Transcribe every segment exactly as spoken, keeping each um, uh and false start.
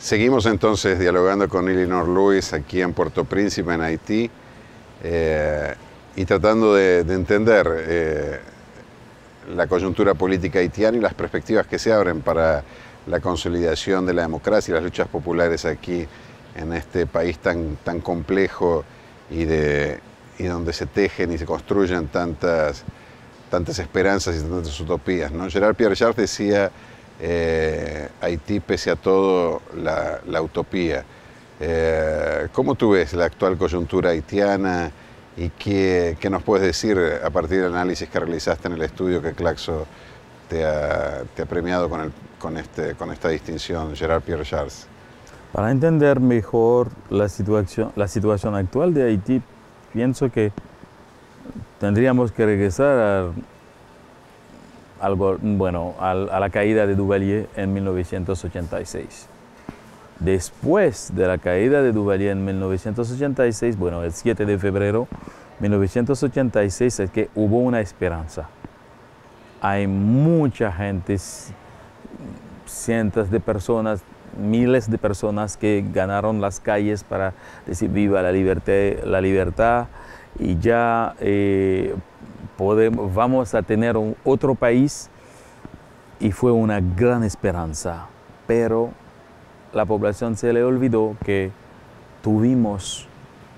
Seguimos entonces dialogando con Eleanor Lewis aquí en Puerto Príncipe, en Haití, eh, y tratando de, de entender eh, la coyuntura política haitiana y las perspectivas que se abren para la consolidación de la democracia y las luchas populares aquí en este país tan, tan complejo y, de, y donde se tejen y se construyen tantas, tantas esperanzas y tantas utopías, ¿no? Gerard Pierre Jarre decía, eh, Haití pese a todo la, la utopía. Eh, ¿Cómo tú ves la actual coyuntura haitiana y qué, qué nos puedes decir a partir del análisis que realizaste en el estudio que Claxo te ha, te ha premiado con, el, con, este, con esta distinción, Gerard Pierre Jarre? Para entender mejor la situación, la situación actual de Haití, pienso que tendríamos que regresar a, algo, bueno, a, a la caída de Duvalier en mil novecientos ochenta y seis. Después de la caída de Duvalier en mil novecientos ochenta y seis, bueno, el siete de febrero de mil novecientos ochenta y seis, es que hubo una esperanza. Hay mucha gente, cientos de personas, miles de personas que ganaron las calles para decir viva la libertad, la libertad y ya eh, podemos, vamos a tener un, otro país, y fue una gran esperanza, pero la población se le olvidó que tuvimos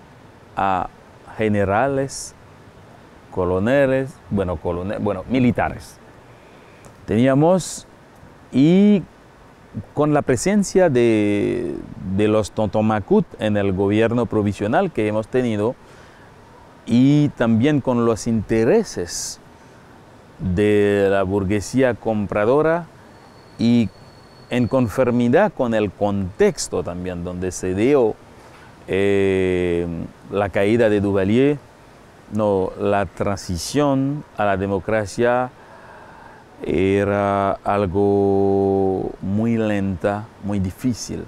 a generales, coroneles, bueno, colonel, bueno, militares. Teníamos, y con la presencia de, de los Tontomacut en el gobierno provisional que hemos tenido, y también con los intereses de la burguesía compradora y en conformidad con el contexto también donde se dio eh, la caída de Duvalier, no, la transición a la democracia era algo muy lenta, muy difícil.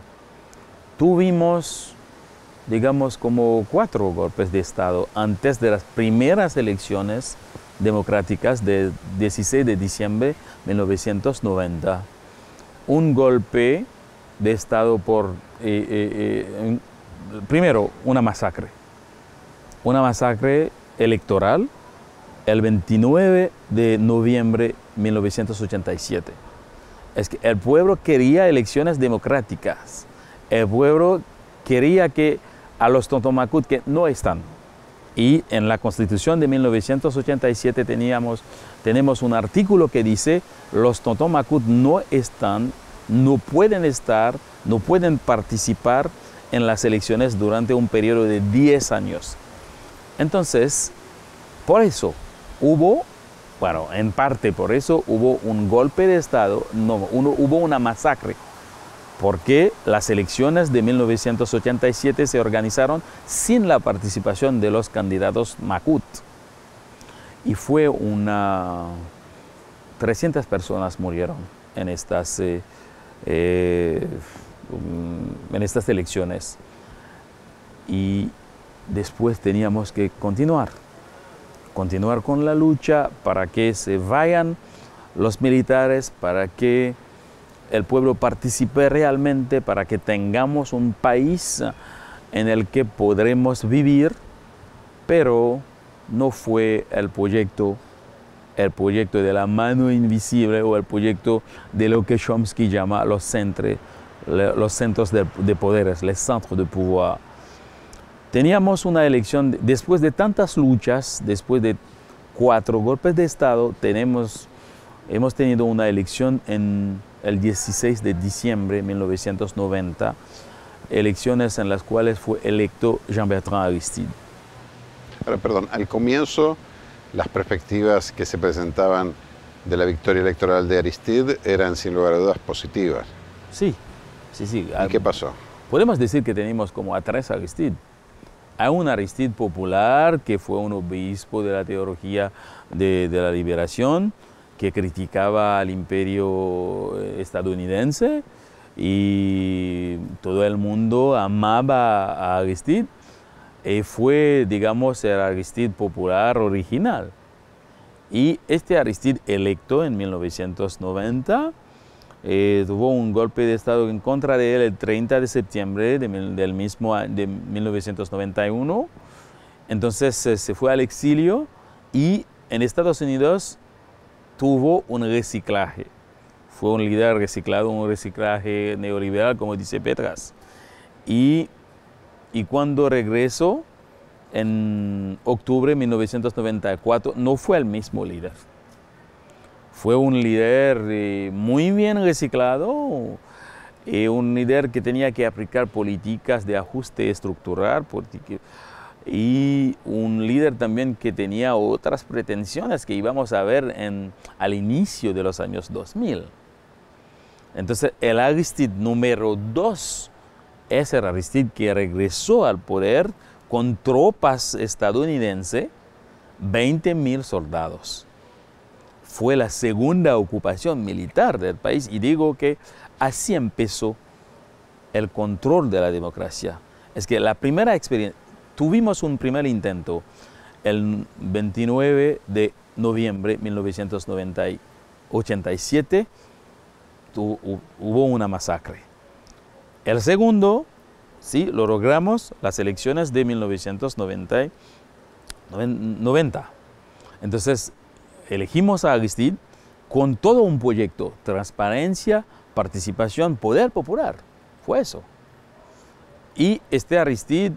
Tuvimos, digamos, como cuatro golpes de Estado antes de las primeras elecciones democráticas del dieciséis de diciembre de mil novecientos noventa. Un golpe de Estado por, eh, eh, eh, primero, una masacre. Una masacre electoral el veintinueve de noviembre de mil novecientos ochenta y siete. Es que el pueblo quería elecciones democráticas. El pueblo quería que a los Tontomacut que no están. Y en la Constitución de mil novecientos ochenta y siete teníamos, tenemos un artículo que dice los Tontomacut no están, no pueden estar, no pueden participar en las elecciones durante un periodo de diez años. Entonces, por eso hubo, bueno, en parte por eso hubo un golpe de Estado, no, uno, hubo una masacre, porque las elecciones de mil novecientos ochenta y siete se organizaron sin la participación de los candidatos Macut. Y fue una... trescientas personas murieron en estas, eh, eh, en estas elecciones. Y después teníamos que continuar. Continuar con la lucha para que se vayan los militares, para que el pueblo participe realmente, para que tengamos un país en el que podremos vivir, pero no fue el proyecto, el proyecto de la mano invisible o el proyecto de lo que Chomsky llama los, centre, los centros de, de poderes, les centres de pouvoir. Teníamos una elección, después de tantas luchas, después de cuatro golpes de Estado, tenemos, hemos tenido una elección en el dieciséis de diciembre de mil novecientos noventa, elecciones en las cuales fue electo Jean-Bertrand Aristide. Ahora, perdón, al comienzo las perspectivas que se presentaban de la victoria electoral de Aristide eran sin lugar a dudas positivas. Sí, sí, sí. ¿Y qué pasó? Podemos decir que tenemos como a tres Aristide. Hay un Aristide popular que fue un obispo de la teología de, de la liberación, que criticaba al imperio estadounidense y todo el mundo amaba a Aristide. Y fue, digamos, el Aristide popular original. Y este Aristide electo en mil novecientos noventa eh, tuvo un golpe de Estado en contra de él el treinta de septiembre de, del mismo, de mil novecientos noventa y uno. Entonces eh, se fue al exilio y en Estados Unidos tuvo un reciclaje. Fue un líder reciclado, un reciclaje neoliberal, como dice Petras. Y, y cuando regresó, en octubre de mil novecientos noventa y cuatro, no fue el mismo líder. Fue un líder eh, muy bien reciclado, eh, un líder que tenía que aplicar políticas de ajuste estructural y un líder también que tenía otras pretensiones que íbamos a ver en, al inicio de los años dos mil. Entonces, el Aristide número dos es el Aristide que regresó al poder con tropas estadounidenses, veinte mil soldados. Fue la segunda ocupación militar del país y digo que así empezó el control de la democracia. Es que la primera experiencia, tuvimos un primer intento el veintinueve de noviembre de mil novecientos ochenta y siete, tu, hubo una masacre. El segundo, sí, lo logramos, las elecciones de mil novecientos noventa. Entonces, elegimos a Aristide con todo un proyecto, transparencia, participación, poder popular. Fue eso. Y este Aristide,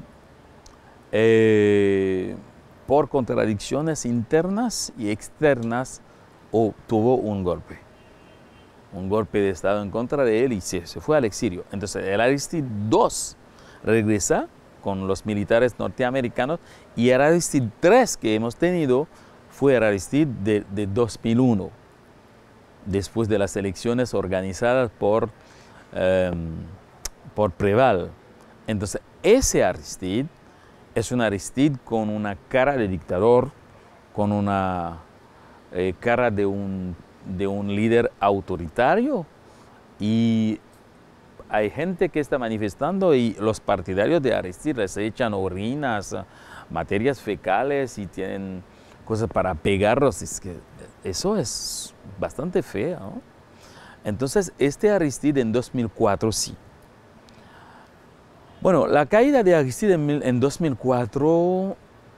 eh, por contradicciones internas y externas, oh, tuvo un golpe. Un golpe de Estado en contra de él y se, se fue al exilio. Entonces, el Aristide dos regresa con los militares norteamericanos y el Aristide tres que hemos tenido fue el Aristide de, de dos mil uno, después de las elecciones organizadas por, eh, por Preval. Entonces, ese Aristide es un Aristide con una cara de dictador, con una eh, cara de un, de un líder autoritario, y hay gente que está manifestando y los partidarios de Aristide les echan orinas, materias fecales y tienen cosas para pegarlos. Es que eso es bastante feo, ¿no? Entonces, este Aristide en dos mil cuatro sí. Bueno, la caída de Aristide en, en dos mil cuatro,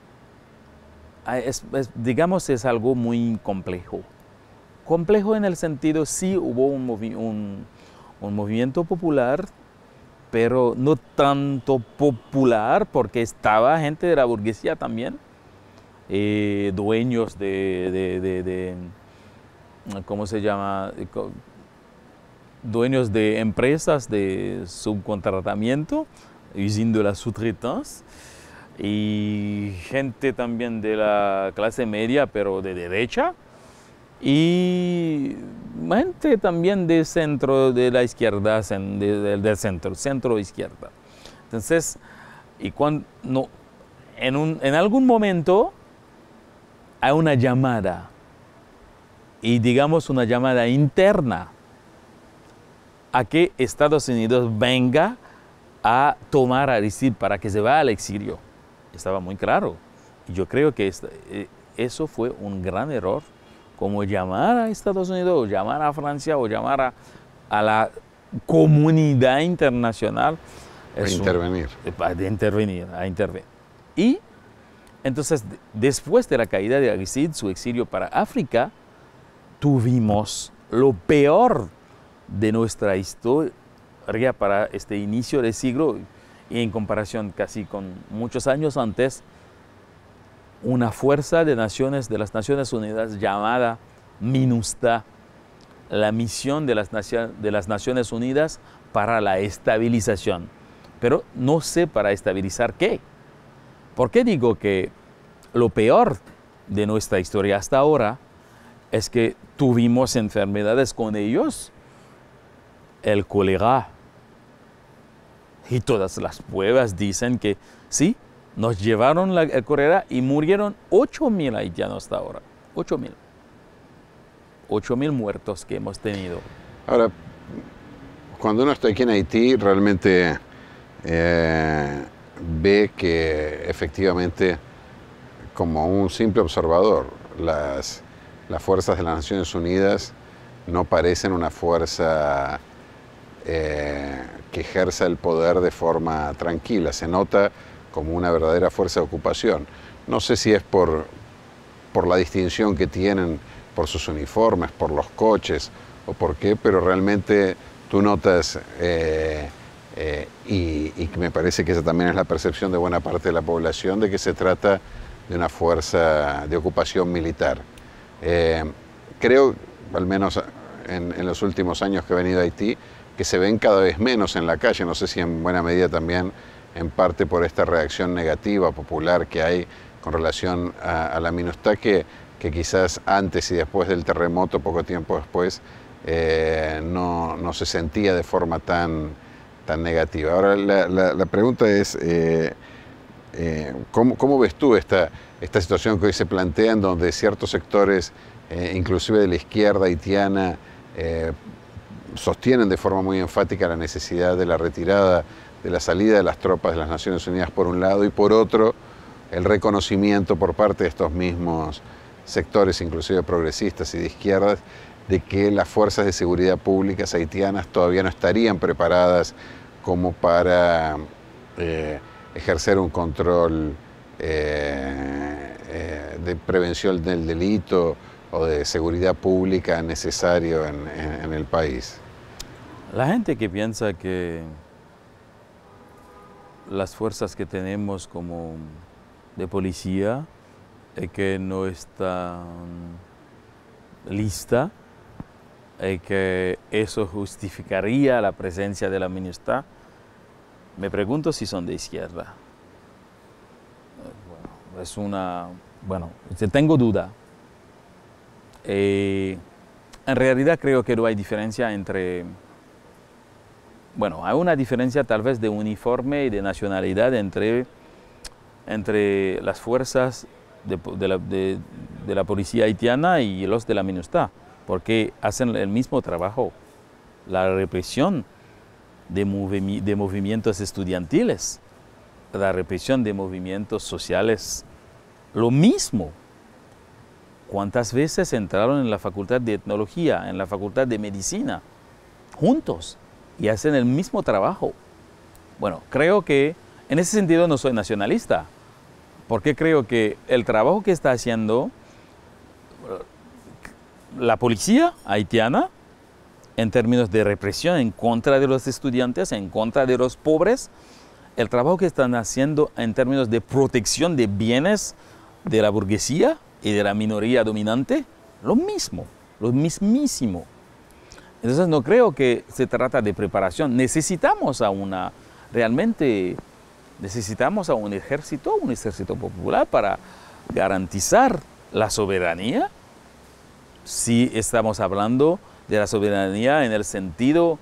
es, es, digamos, es algo muy complejo. Complejo en el sentido, sí hubo un, movi un, un movimiento popular, pero no tanto popular, porque estaba gente de la burguesía también, eh, dueños de, de, de, de, ¿cómo se llama? Dueños de empresas de subcontratamiento, usine de la sous-traitance, y gente también de la clase media, pero de derecha, y gente también de centro, de la izquierda, de, de, del centro, centro-izquierda. Entonces, y cuando, no, en, un, en algún momento hay una llamada, y digamos una llamada interna, a que Estados Unidos venga a tomar a Aristide para que se vaya al exilio. Estaba muy claro. Y yo creo que eso fue un gran error, como llamar a Estados Unidos, o llamar a Francia, o llamar a, a la comunidad internacional. A intervenir. Un, de intervenir, a intervenir. Y entonces, después de la caída de Aristide, su exilio para África, tuvimos lo peor de nuestra historia para este inicio del siglo, y en comparación casi con muchos años antes, una fuerza de naciones, de las Naciones Unidas llamada MINUSTA, la misión de las, de las Naciones Unidas para la estabilización. Pero no sé para estabilizar qué. ¿Por qué digo que lo peor de nuestra historia hasta ahora es que tuvimos enfermedades con ellos? El cólera. Y todas las pruebas dicen que sí, nos llevaron la, el cólera y murieron ocho mil haitianos hasta ahora. ocho mil. ocho mil muertos que hemos tenido. Ahora, cuando uno está aquí en Haití, realmente eh, ve que efectivamente, como un simple observador, las, las fuerzas de las Naciones Unidas no parecen una fuerza eh, que ejerza el poder de forma tranquila, se nota como una verdadera fuerza de ocupación. No sé si es por, por la distinción que tienen, por sus uniformes, por los coches o por qué, pero realmente tú notas, eh, eh, y, y me parece que esa también es la percepción de buena parte de la población, de que se trata de una fuerza de ocupación militar. Eh, creo, al menos en, en los últimos años que he venido a Haití, que se ven cada vez menos en la calle, no sé si en buena medida también en parte por esta reacción negativa, popular que hay con relación a, a la MINUSTAH, que, que quizás antes y después del terremoto, poco tiempo después, eh, no, no se sentía de forma tan, tan negativa. Ahora la, la, la pregunta es, eh, eh, ¿cómo, ¿cómo ves tú esta, esta situación que hoy se plantea en donde ciertos sectores, eh, inclusive de la izquierda haitiana, eh, sostienen de forma muy enfática la necesidad de la retirada, de la salida de las tropas de las Naciones Unidas por un lado, y por otro el reconocimiento por parte de estos mismos sectores, inclusive progresistas y de izquierdas, de que las fuerzas de seguridad públicas haitianas todavía no estarían preparadas como para eh, ejercer un control eh, eh, de prevención del delito o de seguridad pública necesario en, en, en el país? La gente que piensa que las fuerzas que tenemos como de policía eh, que no están listas, eh, que eso justificaría la presencia de la MINUSTAH, me pregunto si son de izquierda. Eh, bueno, es una, bueno, tengo duda. Eh, en realidad creo que no hay diferencia entre, bueno, hay una diferencia tal vez de uniforme y de nacionalidad entre, entre las fuerzas de, de, la, de, de la policía haitiana y los de la MINUSTAH, porque hacen el mismo trabajo, la represión de, movi de movimientos estudiantiles, la represión de movimientos sociales, lo mismo. ¿Cuántas veces entraron en la Facultad de Etnología, en la Facultad de Medicina, juntos, y hacen el mismo trabajo? Bueno, creo que en ese sentido no soy nacionalista, porque creo que el trabajo que está haciendo la policía haitiana, en términos de represión en contra de los estudiantes, en contra de los pobres, el trabajo que están haciendo en términos de protección de bienes de la burguesía y de la minoría dominante, lo mismo, lo mismísimo. Entonces no creo que se trata de preparación. Necesitamos a una, realmente necesitamos a un ejército, un ejército popular para garantizar la soberanía. Si estamos hablando de la soberanía en el sentido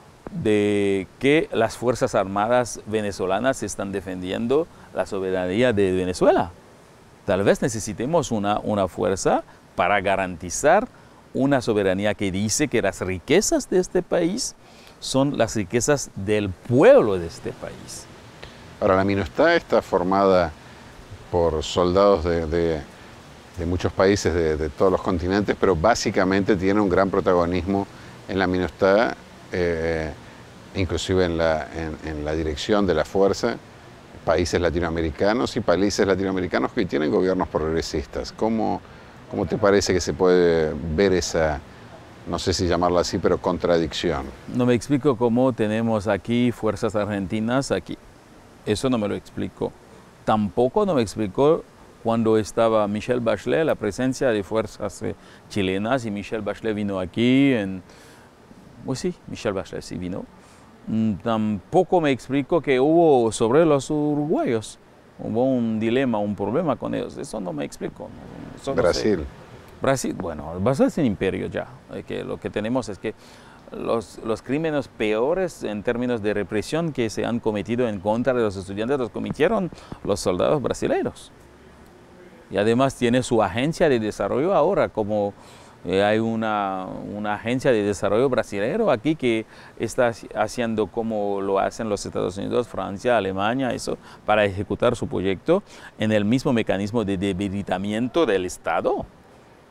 de que las Fuerzas Armadas venezolanas están defendiendo la soberanía de Venezuela. Tal vez necesitemos una, una fuerza para garantizar una soberanía que dice que las riquezas de este país son las riquezas del pueblo de este país. Ahora, la MINUSTAH está formada por soldados de, de, de muchos países, de, de todos los continentes, pero básicamente tiene un gran protagonismo en la MINUSTAH, eh, inclusive en la, en, en la dirección de la fuerza, países latinoamericanos y países latinoamericanos que tienen gobiernos progresistas. ¿Cómo, cómo te parece que se puede ver esa, no sé si llamarla así, pero contradicción? No me explico cómo tenemos aquí fuerzas argentinas aquí. Eso no me lo explico. Tampoco no me explicó cuando estaba Michelle Bachelet, la presencia de fuerzas eh, chilenas, y Michelle Bachelet vino aquí, en, pues sí, Michelle Bachelet sí vino. Mm, tampoco me explico que hubo sobre los uruguayos, hubo un dilema, un problema con ellos. Eso no me explico. Eso no Brasil. sé. Brasil, bueno, Brasil es un imperio ya. Que lo que tenemos es que Los, los crímenes peores en términos de represión que se han cometido en contra de los estudiantes los cometieron los soldados brasileños. Y además tiene su agencia de desarrollo ahora, como eh, hay una, una agencia de desarrollo brasileño aquí que está haciendo como lo hacen los Estados Unidos, Francia, Alemania, eso, para ejecutar su proyecto en el mismo mecanismo de debilitamiento del Estado.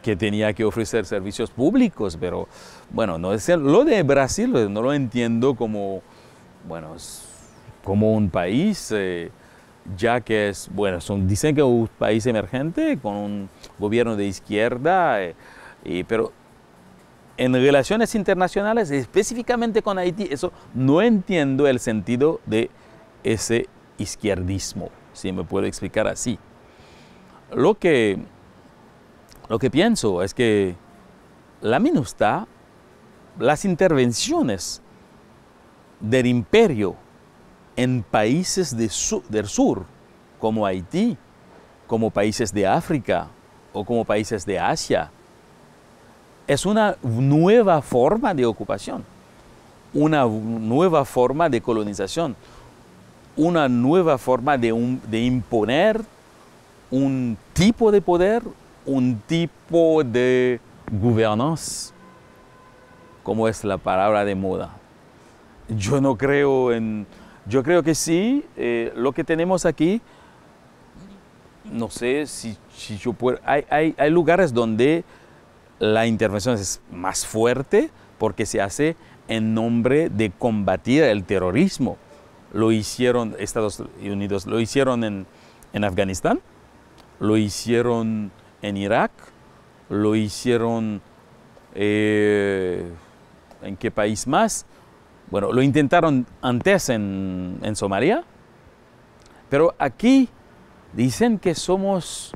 que tenía que ofrecer servicios públicos, pero bueno, no es, lo de Brasil no lo entiendo como, bueno, como un país, eh, ya que es, bueno, son, dicen que es un país emergente con un gobierno de izquierda, eh, y, pero en relaciones internacionales, específicamente con Haití, eso no entiendo el sentido de ese izquierdismo, si me puedo explicar así. Lo que Lo que pienso es que la MINUSTAH, las intervenciones del imperio en países de su, del sur, como Haití, como países de África o como países de Asia, es una nueva forma de ocupación, una nueva forma de colonización, una nueva forma de, un, de imponer un tipo de poder, un tipo de gobernanza, como es la palabra de moda. Yo no creo en... Yo creo que sí, eh, lo que tenemos aquí, no sé si, si yo puedo... Hay, hay, hay lugares donde la intervención es más fuerte porque se hace en nombre de combatir el terrorismo. Lo hicieron Estados Unidos, lo hicieron en, en Afganistán, lo hicieron en Irak, lo hicieron eh, ¿en qué país más? Bueno, lo intentaron antes en, en Somalia, pero aquí dicen que somos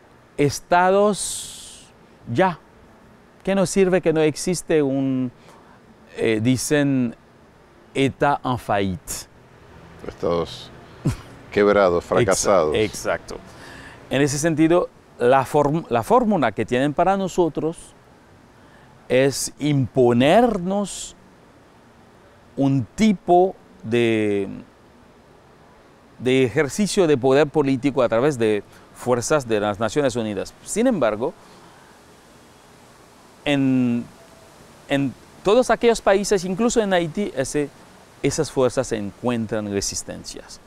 estados ya, que no sirve que no existe un, eh, dicen, État en faillite. Estados quebrados, fracasados. Exacto. En ese sentido, La, form la fórmula que tienen para nosotros es imponernos un tipo de, de ejercicio de poder político a través de fuerzas de las Naciones Unidas. Sin embargo, en, en todos aquellos países, incluso en Haití, ese, esas fuerzas encuentran resistencias.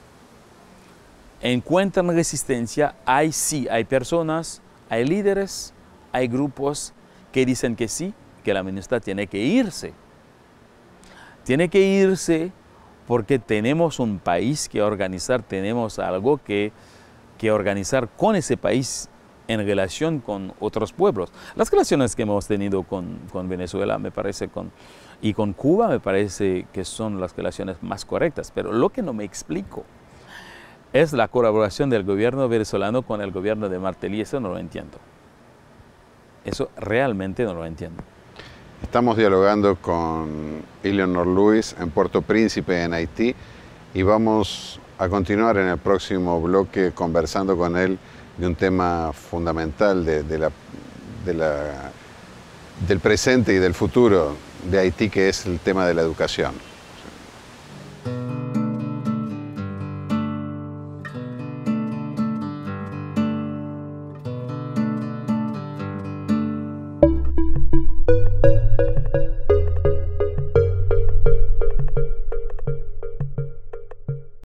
Encuentran resistencia, hay sí, hay personas, hay líderes, hay grupos que dicen que sí, que la MINUSTAH tiene que irse. Tiene que irse porque tenemos un país que organizar, tenemos algo que, que organizar con ese país en relación con otros pueblos. Las relaciones que hemos tenido con, con Venezuela, me parece, con, y con Cuba, me parece que son las relaciones más correctas, pero lo que no me explico es la colaboración del gobierno venezolano con el gobierno de Martelly. Eso no lo entiendo. Eso realmente no lo entiendo. Estamos dialogando con Eleanor Lewis en Puerto Príncipe, en Haití, y vamos a continuar en el próximo bloque conversando con él de un tema fundamental de, de la, de la, del presente y del futuro de Haití, que es el tema de la educación.